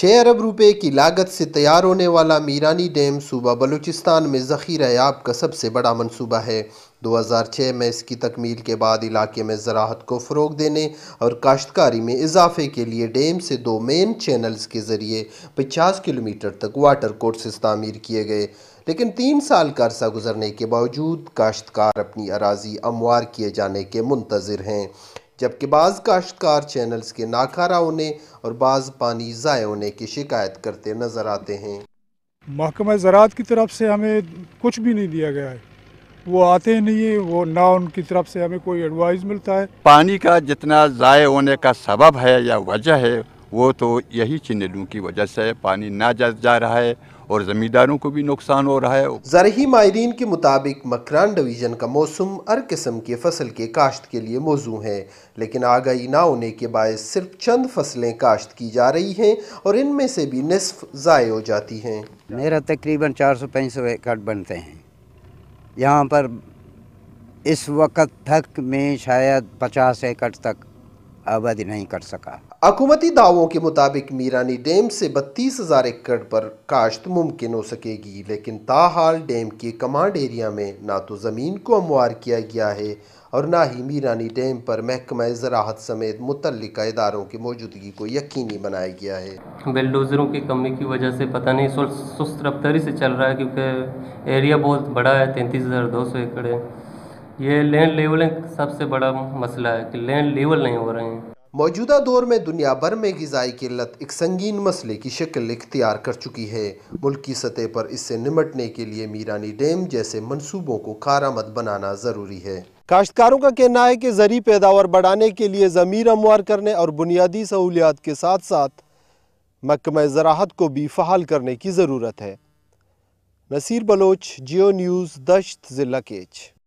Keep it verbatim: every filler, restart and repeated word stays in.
छः अरब रुपए की लागत से तैयार होने वाला मीरानी डैम सूबा बलूचिस्तान में ज़ख़ीरा याब का सबसे बड़ा मंसूबा है। दो हज़ार छः में इसकी तकमील के बाद इलाके में ज़राअत को फ़रोग़ देने और काश्तकारी में इजाफे के लिए डैम से दो मेन चैनल्स के ज़रिए पचास किलोमीटर तक वाटर कोर्सेस तामीर किए गए, लेकिन तीन साल का अरसा गुजरने के बावजूद काश्तकार अपनी अराज़ी अमवार किए जाने के मुंतज़िर हैं, जबकि बाज़ काश्तकार चैनल्स के नाकारा होने और बाज़ पानी ज़ाय होने की शिकायत करते नज़र आते हैं। महकमा ज़राअत की तरफ से हमें कुछ भी नहीं दिया गया है, वो आते ही नहीं है, वो ना उनकी तरफ से हमें कोई एडवाइस मिलता है। पानी का जितना ज़ाय होने का सबब है या वजह है वो तो यही चैनलों की वजह से पानी ना जा, जा रहा है और ज़मींदारों को भी नुकसान हो रहा है। ज़रही माहिरीन के मुताबिक मकरान डिवीज़न का मौसम हर किस्म के फसल के काश्त के लिए मौजू है, लेकिन आगाही ना होने के बायस सिर्फ चंद फसलें काश्त की जा रही हैं और इनमें से भी निस्फ ज़ाय हो जाती हैं। मेरा तकरीबन चार सौ पाँच सौ एकड़ बनते हैं यहाँ पर। इस वक्त तक में शायद पचास एकड़ तक आबादी नहीं कर सका। हुकूमती दावों के मुताबिक मीरानी डैम से बत्तीस हज़ार एकड़ पर काश्त मुमकिन हो सकेगी, लेकिन ताहाल डैम के कमांड एरिया में ना तो ज़मीन को हमवार किया गया है और ना ही मीरानी डैम पर महकमा ज़राअत समेत मुतल्लिका इदारों की मौजूदगी को यकीनी बनाया गया है। बेलडोज़रों की कमी की वजह से पता नहीं सुस्त रफ्तारी से चल रहा है, क्योंकि एरिया बहुत बड़ा है, तैंतीस हज़ार दो सौ एकड़ है। ये लैंड लेवलिंग सबसे बड़ा मसला है कि लैंड लेवल नहीं हो रहे हैं। मौजूदा दौर में दुनिया भर में ग़िज़ाई किल्लत एक संगीन मसले की शक्ल इख्तियार कर चुकी है। मुल्क की सतह पर इससे निमटने के लिए मीरानी डैम जैसे मंसूबों को कारामद बनाना ज़रूरी है। काश्तकारों का कहना है कि ज़री पैदावार बढ़ाने के लिए ज़मीर हमवार करने और बुनियादी सहूलियात के साथ साथ महकमा ज़राअत को भी फ़हाल करने की ज़रूरत है। नसीर बलोच, जियो न्यूज़, दश्त, ज़िला केच।